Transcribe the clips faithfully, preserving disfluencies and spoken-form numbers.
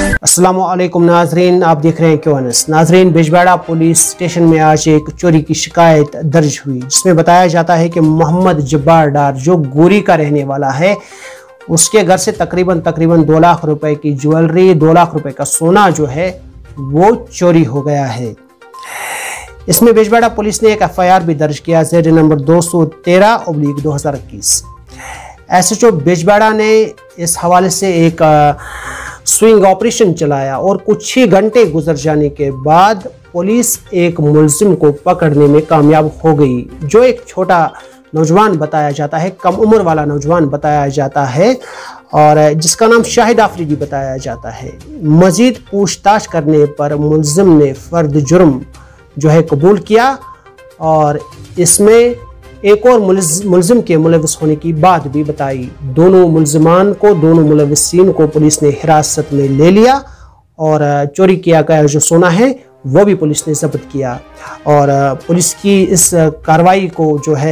अस्सलामुअलैकुम नाजरीन, आप देख रहे हैं क्यू एन एस। नाजरीन, बिजबाड़ा पुलिस स्टेशन में आज एक चोरी की शिकायत दर्ज हुई, जिसमें बताया जाता है कि मोहम्मद जब्बार डार, जो गोरी का रहने वाला है, उसके घर से तकरीबन तकरीबन दो लाख रुपए की ज्वेलरी, दो लाख रुपए का सोना जो है वो चोरी हो गया है। इसमें बिजबाड़ा पुलिस ने एक एफ आई आर भी दर्ज किया, जेड नंबर दो सौ तेरह ओब्लिक दो हजार इक्कीस। एस एच ओ बिजबाड़ा ने इस हवाले से एक स्विंग ऑपरेशन चलाया और कुछ ही घंटे गुजर जाने के बाद पुलिस एक मुलजिम को पकड़ने में कामयाब हो गई, जो एक छोटा नौजवान बताया जाता है, कम उम्र वाला नौजवान बताया जाता है और जिसका नाम शाहिद आफरीदी बताया जाता है। मजीद पूछताछ करने पर मुलजिम ने फर्द जुर्म जो है कबूल किया और इसमें एक और मुलजिम के मुलविस होने की बात भी बताई। दोनों मुलजिमान को, दोनों मुलविसीन को पुलिस ने हिरासत में ले लिया और चोरी किया गया जो सोना है वो भी पुलिस ने जब्त किया। और पुलिस की इस कार्रवाई को जो है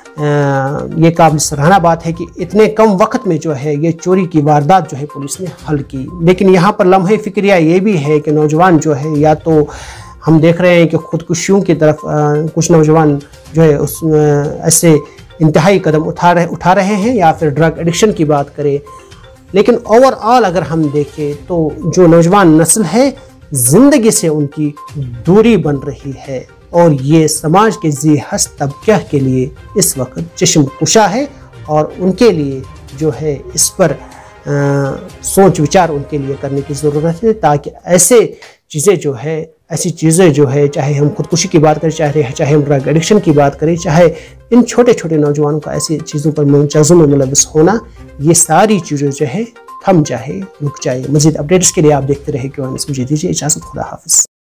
ये काबिल सराहना बात है कि इतने कम वक्त में जो है ये चोरी की वारदात जो है पुलिस ने हल की। लेकिन यहाँ पर लम्हे फिक्रिया ये भी है कि नौजवान जो है, या तो हम देख रहे हैं कि खुदकुशियों की तरफ आ, कुछ नौजवान जो है उस ऐसे इंतहाई कदम उठा रहे उठा रहे हैं, या फिर ड्रग एडिक्शन की बात करें। लेकिन ओवरऑल अगर हम देखें तो जो नौजवान नस्ल है, ज़िंदगी से उनकी दूरी बन रही है और ये समाज के जी हस्त तबके के लिए इस वक्त चश्म कुशा है और उनके लिए जो है इस पर आ, सोच विचार उनके लिए करने की ज़रूरत है, ताकि ऐसे चीज़ें जो है ऐसी चीज़ें जो है चाहे हम खुदकुशी की बात करें, चाहे चाहे हम ड्रग एडिक्शन की बात करें, चाहे इन छोटे छोटे नौजवानों का ऐसी चीज़ों पर मुंतज़िम में मुलविस होना, ये सारी चीज़ें जो है थम जाए, रुक जाए। मज़ीद अपडेट्स के लिए आप देखते रहे क्यू एन एस। मुझे दीजिए इजाज़त, खुदा हाफ़िज़।